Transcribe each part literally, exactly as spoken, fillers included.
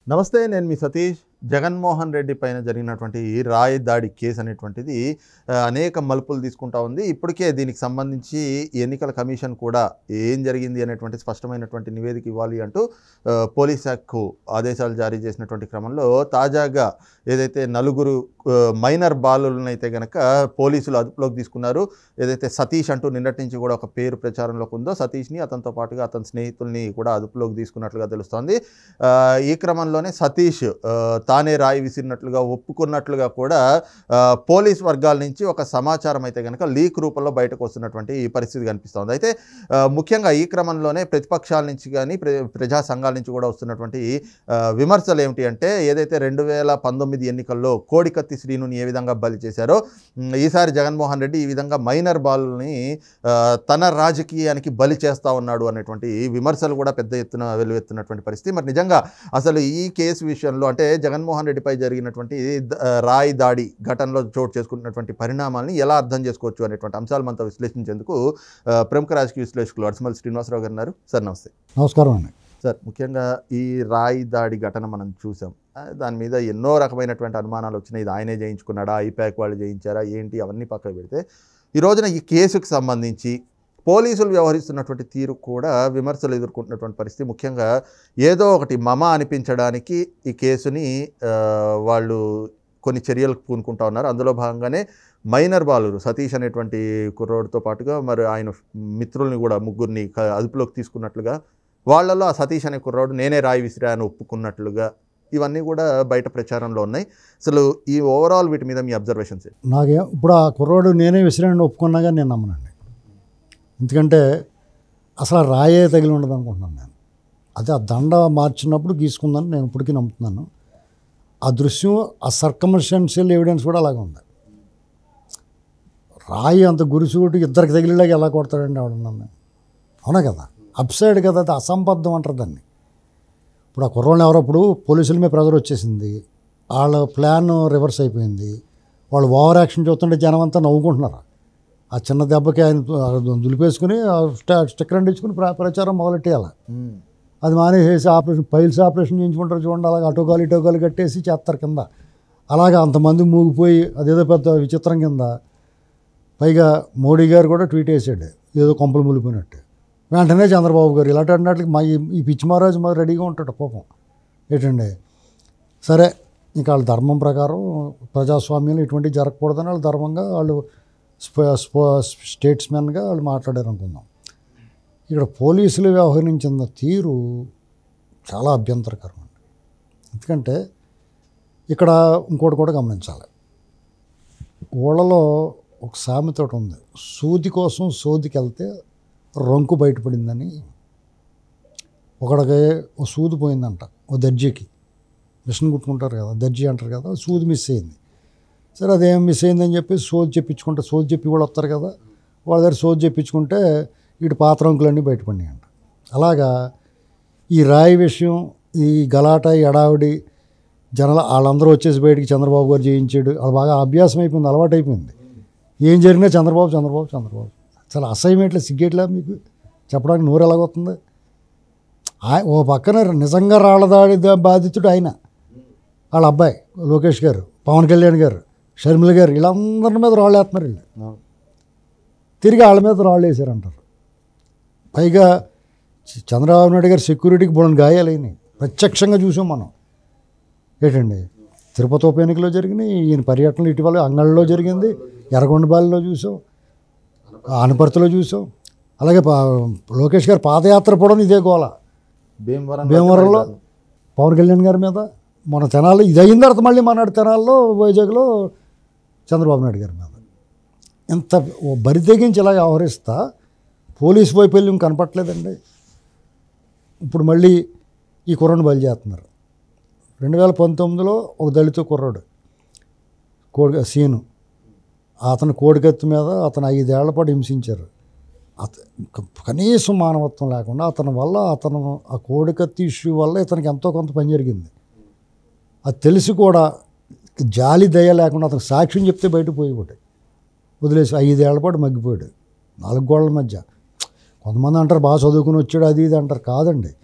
నమస్తే, నేను మీ సతీష్. జగన్మోహన్ రెడ్డి పైన జరిగినటువంటి రాయి దాడి కేసు అనేటువంటిది అనేక మలుపులు తీసుకుంటా ఉంది. ఇప్పటికే దీనికి సంబంధించి ఎన్నికల కమిషన్ కూడా ఏం జరిగింది అనేటువంటి స్పష్టమైనటువంటి నివేదిక ఇవ్వాలి అంటూ పోలీస్ శాఖకు ఆదేశాలు జారీ చేసినటువంటి క్రమంలో తాజాగా ఏదైతే నలుగురు మైనర్ బాలులను అయితే కనుక పోలీసులు అదుపులోకి తీసుకున్నారు. ఏదైతే సతీష్ అంటూ నిన్నటి నుంచి కూడా ఒక పేరు ప్రచారంలోకి ఉందో సతీష్ని, అతనితో పాటుగా అతని స్నేహితుల్ని కూడా అదుపులోకి తీసుకున్నట్లుగా తెలుస్తోంది. ఈ క్రమంలోనే సతీష్ తానే రాయి విసిరినట్లుగా ఒప్పుకున్నట్లుగా కూడా పోలీస్ వర్గాల నుంచి ఒక సమాచారం అయితే కనుక లీక్ రూపంలో బయటకు వస్తున్నటువంటి ఈ పరిస్థితి కనిపిస్తోంది. అయితే ముఖ్యంగా ఈ క్రమంలోనే ప్రతిపక్షాల నుంచి కానీ ప్రజా సంఘాల నుంచి కూడా వస్తున్నటువంటి విమర్శలు ఏమిటి అంటే, ఏదైతే రెండు వేల పంతొమ్మిది ఎన్నికల్లో కోడికత్తి శ్రీనుని ఏ విధంగా బలి చేశారో ఈసారి జగన్మోహన్ రెడ్డి ఈ విధంగా మైనర్ బాల్ని తన రాజకీయానికి బలి చేస్తూ ఉన్నాడు అనేటువంటి విమర్శలు కూడా పెద్ద ఎత్తున వెలువెత్తున్నటువంటి పరిస్థితి. మరి నిజంగా అసలు ఈ కేసు విషయంలో అంటే జగన్మోహన్ రెడ్డిపై జరిగినటువంటి రాయి దాడి ఘటనలో చోటు చేసుకుంటున్నటువంటి పరిణామాలని ఎలా అర్థం చేసుకోవచ్చు అనేటువంటి అంశాలు మనతో విశ్లేషించేందుకు ప్రముఖ రాజకీయ విశ్లేషకులు అడిసిమల్ శ్రీనివాసరావు గారు ఉన్నారు. సార్ నమస్తే. నమస్కారం అండి. సార్, ముఖ్యంగా ఈ రాయి దాడి ఘటన మనం చూసాం. దాని మీద ఎన్నో రకమైనటువంటి అనుమానాలు వచ్చినాయి. ఇది ఆయనే చేయించుకున్నాడా, ఐపాక్ వాళ్ళు చేయించారా ఏంటి, అవన్నీ పక్కకు పెడితే ఈ రోజున ఈ కేసుకు సంబంధించి పోలీసులు వ్యవహరిస్తున్నటువంటి తీరు కూడా విమర్శలు ఎదుర్కొంటున్నటువంటి పరిస్థితి. ముఖ్యంగా ఏదో ఒకటి మమ అనిపించడానికి ఈ కేసుని వాళ్ళు కొన్ని చర్యలకు పూనుకుంటా ఉన్నారు. అందులో భాగంగానే మైనర్ బాలురు సతీష్ అనేటువంటి కుర్రోడితో పాటుగా మరి ఆయన మిత్రుల్ని కూడా ముగ్గురిని అదుపులోకి తీసుకున్నట్లుగా, వాళ్ళలో ఆ సతీష్ అనే కుర్రోడు నేనే రాయి విసిరా అని ఒప్పుకున్నట్లుగా ఇవన్నీ కూడా బయట ప్రచారంలో ఉన్నాయి. అసలు ఈ ఓవరాల్ వీటి మీద మీ అబ్జర్వేషన్స్? నాకే ఇప్పుడు ఆ కుర్రోడు నేనే విసిరాన్ని ఒప్పుకున్నాగా నేను నమ్మనండి. ఎందుకంటే అసలు ఆ రాయే తగిలి ఉండదు అనుకుంటున్నాను నేను. అదే ఆ దండ మార్చినప్పుడు గీసుకుందని నేను ఇప్పటికీ నమ్ముతున్నాను. ఆ దృశ్యం, ఆ సర్కమ్స్టాన్షియల్ ఎవిడెన్స్ కూడా అలాగే ఉంది. రాయి అంత గురిసూటి ఇద్దరికి తగిలేలాగా ఎలా కొడతాడండి ఆవిడన్నాను. అవునా కదా, అప్సైడ్ కదా, అది అసంబద్ధం అంటారు దాన్ని. ఇప్పుడు ఆ కుర్రోళ్ళని ఎవరప్పుడు పోలీసుల మీద ప్రెజర్ వచ్చేసింది, వాళ్ళ ప్లాన్ రివర్స్ అయిపోయింది, వాళ్ళు ఓవర్ యాక్షన్ చూస్తుంటే జనం అంతా నవ్వుకుంటున్నారు. ఆ చిన్న దెబ్బకి ఆయన దులిపేసుకుని స్టిక్కర్ అంటించుకుని ప్రచారం మొదలెట్టేయాలి. అది మానేసి ఆపరేషన్ పైల్స్ ఆపరేషన్ చేయించుకుంటారు చూడండి, అలాగే అటోకాలు ఇటోకాలు కట్టేసి చేస్తారు కింద. అలాగే అంతమంది మూగిపోయి అదేదో పెద్ద విచిత్రం కింద. పైగా మోడీ గారు కూడా ట్వీట్ వేసాడు ఏదో కొంపలు మూలిపోయినట్టు. వెంటనే చంద్రబాబు గారు ఇలాంటి అన్నట్లకి మా ఈ పిచ్చి మహారాజు మాకు రెడీగా ఉంటాడు పాపం. ఏంటండి, సరే ఇంకా వాళ్ళ ధర్మం ప్రకారం ప్రజాస్వామ్యంలో ఇటువంటివి జరగకూడదని వాళ్ళు ధర్మంగా వాళ్ళు స్టేట్స్మెన్గా వాళ్ళు మాట్లాడారు అనుకుందాం. ఇక్కడ పోలీసులు వ్యవహరించిన తీరు చాలా అభ్యంతరకరం అండి. ఎందుకంటే ఇక్కడ ఇంకోటి కూడా గమనించాలి. ఊళ్ళలో ఒక సామెత ఉంది, సూది కోసం సోదికి వెళ్తే రొంకు బయటపడిందని. ఒకడికి ఓ సూది పోయిందంట, ఓ దర్జీకి మిషన్ కుట్టుకుంటారు కదా, దర్జీ అంటారు కదా, సూది మిస్ అయింది. సరే అదేం మిస్ అయిందని చెప్పి సోది చెప్పించుకుంటే, సోది చెప్పి కూడా వస్తారు కదా, వాళ్ళ దగ్గర సోది చెప్పించుకుంటే ఇటు పాత రంకులన్నీ బయటపడినాయి అంట. అలాగా ఈ రాయి విషయం, ఈ గలాట, ఈ ఎడావిడి జనాలు వాళ్ళందరూ వచ్చేసి బయటికి చంద్రబాబు గారు చేయించాడు, అది బాగా అభ్యాసం అయిపోయింది, అలవాటు అయిపోయింది. ఏం జరిగినా చంద్రబాబు చంద్రబాబు చంద్రబాబు చాలా అసహ్యమేట్లే, సిగ్గేట్లా మీకు చెప్పడానికి నోరు ఎలాగొస్తుంది. ఓ పక్కన నిజంగా రాళ్ళదాడి బాధితుడు ఆయన, వాళ్ళ అబ్బాయి లోకేష్ గారు, పవన్ కళ్యాణ్ గారు, షర్మిల గారు, వీళ్ళందరి మీద రాళ్ళు వేస్తున్నారు. వీళ్ళు తిరిగి వాళ్ళ మీద రాళ్ళు వేసారంటారు. పైగా చంద్రబాబు నాయుడు గారు సెక్యూరిటీకి బోలని గాయాలైనాయి, ప్రత్యక్షంగా చూసాం మనం. ఏంటండి, తిరుపతి ఉప ఎన్నికలో జరిగినాయి, ఈయన పర్యటనలు ఇటీవల అంగళ్ళలో జరిగింది, ఎర్రగొండబాలిలో చూసాం, ఆనపర్తిలో చూసాం. అలాగే లోకేష్ గారు పాదయాత్ర పోవడం ఇదే గోల. భీమవరం భీమవరంలో పవన్ కళ్యాణ్ గారి మీద మన తెనాల్లో ఇది అయిన తర్వాత మళ్ళీ మనాడు తెనాల్లో వైజాగ్లో చంద్రబాబు నాయుడు గారి మీద ఎంత బరి తెగించి ఇలా వ్యవహరిస్తా పోలీసు వైఫల్యం కనపట్లేదండి. ఇప్పుడు మళ్ళీ ఈ కుర్రను బలి చేస్తున్నారు. రెండు వేల పంతొమ్మిదిలో ఒక దళిత కుర్రాడు కోడి సీను, అతను కోడికత్తి మీద అతను ఐదేళ్ల పాటు హింసించారు. అత కనీసం మానవత్వం లేకుండా అతని వల్ల, అతను ఆ కోడికత్తి ఇష్యూ వల్ల ఇతనికి ఎంతో కొంత పని జరిగింది. అది తెలిసి కూడా జాలి దయ లేకుండా అతను సాక్ష్యం చెప్తే బయట పోయిపోయాడు, వదిలేసి ఐదేళ్ల పాటు మగ్గిపోయాడు నాలుగు గోడల మధ్య. కొంతమంది అంటారు బాగా చదువుకుని వచ్చాడు అది ఇది అంటారు. కాదండి,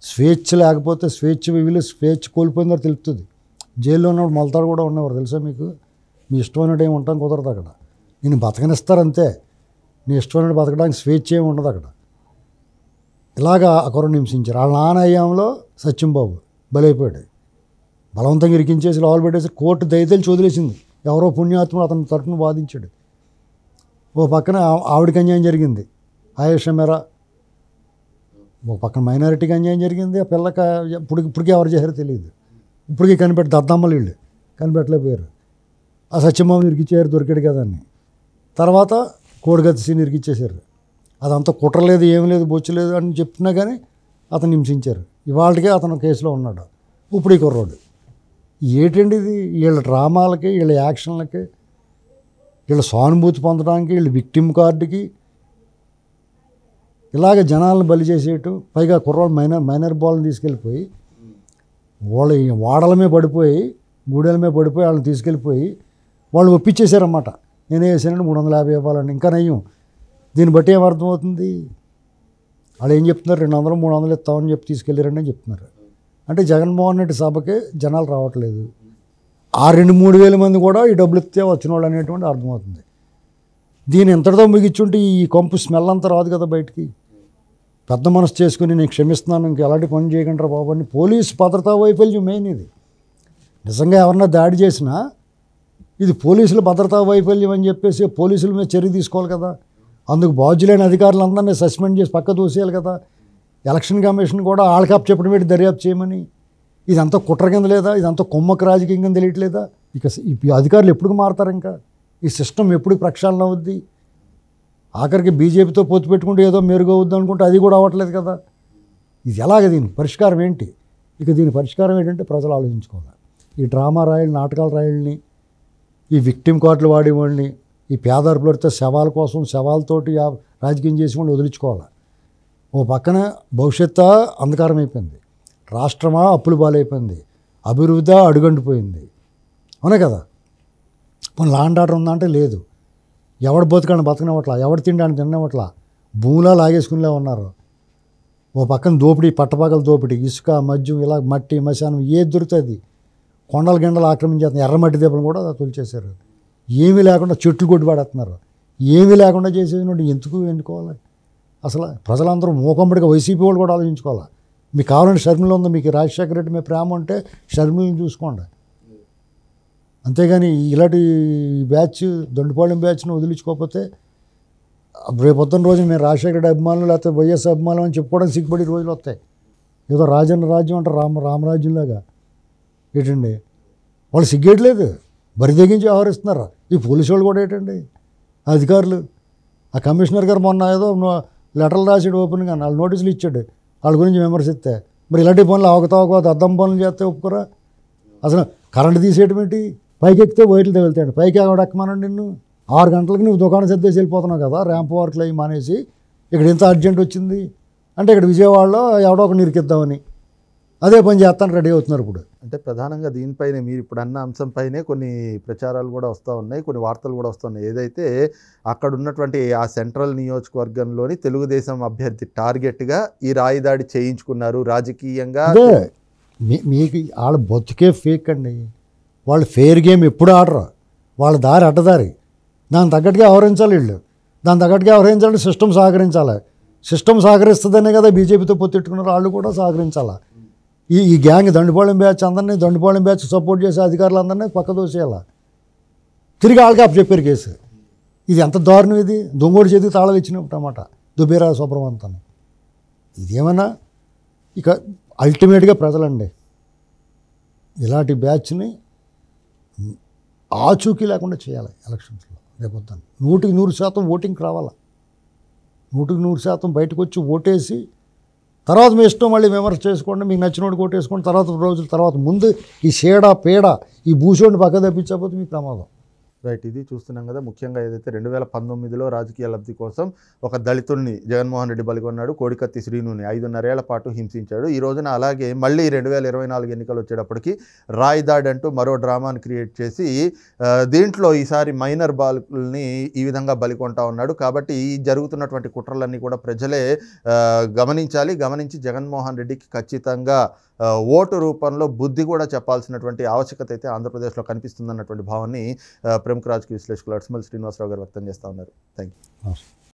స్వేచ్ఛ లేకపోతే స్వేచ్ఛ వీళ్ళు స్వేచ్ఛ కోల్పోయిందో తెలుస్తుంది. జైల్లో ఉన్నప్పుడు మొలతాడు కూడా ఉన్నవారు తెలుసా మీకు. మీ ఇష్టమైనట్టు ఏమి ఉంటాం కుదరదు అక్కడ. నేను బతకనిస్తారంతే. నీ ఇష్టమైనట్టు బతకడానికి స్వేచ్ఛ ఏమి ఉండదు అక్కడ. ఇలాగా ఒకరు హింసించారు. వాళ్ళ నాన్న అయ్యాంలో సత్యంబాబు బలైపోయాడు. బలవంతంగా ఇరికించేసి లోపల పెట్టేసి కోర్టు దయతేల్చి వదిలేసింది. ఎవరో పుణ్యాత్ముడు అతని తరఫున వాదించాడు. ఓ పక్కన ఆవిడకి అన్యాయం జరిగింది, ఆయేషా మేరా. ఒక పక్కన మైనారిటీకి అన్యాయం జరిగింది. ఆ పిల్లక ఇప్పుడు ఇప్పటికీ ఎవరు చేశారో తెలియదు. ఇప్పటికీ కనిపెట్టి దద్దమ్మలు వీళ్ళు కనిపెట్టలేకపోయారు. ఆ సత్యంబాబుని ఇరికిచ్చారు, దొరికాడు కదా అని. తర్వాత కోడిగత్తి సీని ఇరికిచ్చేశారు. అదంతా కుట్రలేదు, ఏం లేదు, బొచ్చలేదు అని చెప్తున్నా కానీ అతను హింసించారు. ఇవాళకే అతను కేసులో ఉన్నాడు. ఇప్పుడు ఈ కుర్రోడు ఏంటండి ఇది? వీళ్ళ డ్రామాలకి, వీళ్ళ యాక్షన్లకి, వీళ్ళ సానుభూతి పొందడానికి, వీళ్ళ విక్టిమ్ కార్డుకి ఇలాగ జనాలను బలి చేసేటు. పైగా కుర్రోడు మైనర్ మైనర్ బాల్ని తీసుకెళ్ళిపోయి వాళ్ళ వాడలమే పడిపోయి, గూడెలమే పడిపోయి వాళ్ళని తీసుకెళ్ళిపోయి వాళ్ళు ఒప్పించేశారన్నమాట. నేనే వేసానండి మూడు వందల యాభై ఇవ్వాలండి. ఇంకా నయ్యం. దీన్ని బట్టి ఏం అర్థమవుతుంది? వాళ్ళు ఏం చెప్తున్నారు? రెండు వందలు మూడు వందలు ఇస్తామని చెప్పి తీసుకెళ్ళారండి అని చెప్తున్నారు. అంటే జగన్మోహన్ రెడ్డి సభకి జనాలు రావట్లేదు. ఆ రెండు మూడు వేల మంది కూడా ఈ డబ్బులు ఇస్తే వచ్చిన వాళ్ళు అనేటువంటి అర్థమవుతుంది. దీని ఎంతటితో ముగిచ్చుంటే ఈ కొంపు స్మెల్ అంతా రాదు కదా బయటికి. పెద్ద మనసు చేసుకుని నేను క్షమిస్తున్నాను, ఇంక ఎలాంటి పని చేయకుండా బాబు అని. పోలీసు భద్రతా వైఫల్యం మెయిన్ ఇది. నిజంగా ఎవరన్నా దాడి చేసినా ఇది పోలీసుల భద్రతా వైఫల్యం అని చెప్పేసి పోలీసుల మీద చర్య తీసుకోవాలి కదా. అందుకు బాధ్యులైన అధికారులందరినీ సస్పెండ్ చేసి పక్క దూసేయాలి కదా. ఎలక్షన్ కమిషన్ కూడా ఆళ్ళకాప్ చెప్పడం పెట్టి దర్యాప్తు చేయమని. ఇదంతా కుట్ర కింద లేదా? ఇదంతా కొమ్మకు రాజకీయం కింద తెలియట్లేదా? ఇక ఈ అధికారులు ఎప్పుడు మారుతారు? ఇంకా ఈ సిస్టమ్ ఎప్పుడు ప్రక్షాళన అవుద్ది? ఆఖరికి బీజేపీతో పొత్తు పెట్టుకుంటే ఏదో మెరుగవుద్ది అనుకుంటే అది కూడా అవ్వట్లేదు కదా. ఇది ఎలాగ? దీని పరిష్కారం ఏంటి? ఇక దీని పరిష్కారం ఏంటంటే ప్రజలు ఆలోచించుకోవాలి. ఈ డ్రామా రాయలు, నాటకాల రాయల్ని, ఈ విక్టిమ్ కార్డులు వాడేవాడిని, ఈ పేదరికలతో శవాల కోసం శవాలతోటి రాజకీయం చేసి వాళ్ళు వదిలించుకోవాలి. ఓ పక్కన భవిష్యత్తు అంధకారం అయిపోయింది, రాష్ట్రమా అప్పులు పాలైపోయింది, అభివృద్ధి అడుగంటిపోయింది. అవునే కదా. పోనీ లాండ్ ఆర్డర్ ఉందంటే లేదు. ఎవడు బతుకాన్ని బతకనివ్వట్లా, ఎవడు తిండాన్ని తినవట్లా, భూమిలా లాగేసుకునేలా ఉన్నారు. ఓ పక్కన దోపిడీ, పట్టపగల దోపిడీ, ఇసుక, మద్యం, ఇలా మట్టి మశానం ఏది దొరుకుతుంది కొండల గండలు ఆక్రమించేస్తున్నారు. ఎర్రమట్టి దీపం కూడా తొలిచేశారు. ఏమీ లేకుండా చెట్లు కొట్టి పడేస్తున్నారు. ఏమీ లేకుండా చేసేది ఎందుకు ఎన్నుకోవాలి? అసలు ప్రజలందరూ మూకమ్మడిగా వైసీపీ వాళ్ళు కూడా ఆలోచించుకోవాలి. మీకు కావాలంటే షర్మిల ఉందో, మీకు రాజశేఖర రెడ్డి మీద ప్రేమ ఉంటే షర్మిలని చూసుకోండి. అంతేగాని ఇలాంటి బ్యాచ్, దొండిపాళెం బ్యాచ్ని వదిలించుకోకపోతే రేపొద్దున రోజు మేము రాజశేఖర రెడ్డి అభిమానులు లేకపోతే వైఎస్ అభిమానులు అని చెప్పుకోవడానికి సిగ్గుపడి రోజులు వస్తాయి. ఏదో రాజన్న రాజ్యం అంటే రామ రామరాజ్యంలాగా ఏంటండి? వాళ్ళు సిగ్గేయట్లేదు, బరి తెగించి వ్యవహరిస్తున్నారు. ఈ పోలీసు వాళ్ళు కూడా ఏంటండి, అధికారులు. ఆ కమిషనర్ గారు మొన్న ఏదో లెటర్లు రాసాడు ఓపెన్గా, వాళ్ళు నోటీసులు ఇచ్చాడు వాళ్ళ గురించి విమర్శిస్తే. మరి ఇలాంటి పనులు అవకతవక దద్దం పనులు చేస్తే ఒప్పుకోరా? అసలు కరెంటు తీసేయటం ఏంటి? పైకి ఎక్కితే వైర్లు తగులుతాయండి. పైకి ఎవడ ఎక్కమనండి నిన్ను? ఆరు గంటలకు నువ్వు దుకాణం సర్దేసి వెళ్ళిపోతున్నావు కదా, ర్యాంప్ వర్క్లు అవి మానేసి. ఇక్కడ ఎంత అర్జెంట్ వచ్చింది అంటే ఇక్కడ విజయవాడలో ఎవడో ఒక నిరికిద్దామని అదే పని చేస్తాను రెడీ అవుతున్నారు ఇప్పుడు. అంటే ప్రధానంగా దీనిపైనే మీరు ఇప్పుడు అన్న అంశంపైనే కొన్ని ప్రచారాలు కూడా వస్తూ ఉన్నాయి, కొన్ని వార్తలు కూడా వస్తున్నాయి. ఏదైతే అక్కడ ఉన్నటువంటి ఆ సెంట్రల్ నియోజకవర్గంలోని తెలుగుదేశం అభ్యర్థి టార్గెట్గా ఈ రాయిదాడి చేయించుకున్నారు రాజకీయంగా. మీ మీకు వాళ్ళ బతుకే ఫేక్ అండి. వాళ్ళు ఫెయిర్ గేమ్ ఎప్పుడు ఆడరు. వాళ్ళ దారి అడ్డదారి. దానికి తగ్గట్టుగా వ్యవహరించాలి వీళ్ళు. దాని తగ్గట్టుగా వ్యవహరించాలంటే సిస్టమ్ సహకరించాలి. సిస్టమ్ సహకరిస్తుందనే కదా బీజేపీతో పొత్తెట్టుకున్నారు. వాళ్ళు కూడా సహకరించాలి. ఈ ఈ గ్యాంగ్ దండిపాళెం బ్యాచ్ అందరినీ, దండిపాళెం బ్యాచ్ సపోర్ట్ చేసే అధికారులందరినీ పక్క దోసేయాల. తిరిగి వాళ్ళకి అప్పు చెప్పారు కేసు. ఇది ఎంత దారుణం! ఇది దొంగోడి చేతికి తాళాలు ఇచ్చినప్పుడు అన్నమాట దుబేరా సుబ్రహ్మణ్యం. ఇదేమన్నా ఇక అల్టిమేట్గా ప్రజలండి ఇలాంటి బ్యాచ్ని ఆచూకీ లేకుండా చేయాలి ఎలక్షన్స్లో. రేపొద్దాను నూటికి నూరు శాతం ఓటింగ్కి రావాలా. నూటికి నూరు శాతం బయటకు వచ్చి ఓటేసి తర్వాత మీ ఇష్టం మళ్ళీ విమర్శ చేసుకోండి, మీకు నచ్చినోడికి ఓటేసుకోండి. తర్వాత రోజుల తర్వాత ముందు ఈ షేడ పేడ ఈ భూషోడిని పక్క తప్పించకపోతే మీ ప్రమాదం. రైట్. ఇది చూస్తున్నాం కదా, ముఖ్యంగా ఏదైతే రెండు వేల పంతొమ్మిదిలో రాజకీయ లబ్ధి కోసం ఒక దళితుల్ని జగన్మోహన్ రెడ్డి బలిగొన్నాడు, కోడికత్తి శ్రీనుని ఐదున్నరేళ్ల పాటు హింసించాడు. ఈ రోజున అలాగే మళ్ళీ రెండు వేల ఇరవై నాలుగు ఎన్నికలు వచ్చేటప్పటికి రాయిదాడి అంటూ మరో డ్రామాని క్రియేట్ చేసి దీంట్లో ఈసారి మైనర్ బాలికల్ని ఈ విధంగా బలికొంటా ఉన్నాడు. కాబట్టి ఈ జరుగుతున్నటువంటి కుట్రలన్నీ కూడా ప్రజలే గమనించాలి. గమనించి జగన్మోహన్ రెడ్డికి ఖచ్చితంగా ఓటు రూపంలో బుద్ధి కూడా చెప్పాల్సినటువంటి ఆవశ్యకత అయితే ఆంధ్రప్రదేశ్లో కనిపిస్తుందన్నటువంటి భావాన్ని ప్రముఖ రాజకీయ విశ్లేషకులు అడ్స్మల్ శ్రీనివాసరావు గారు వ్యక్తం చేస్తూ ఉన్నారు. Thank you.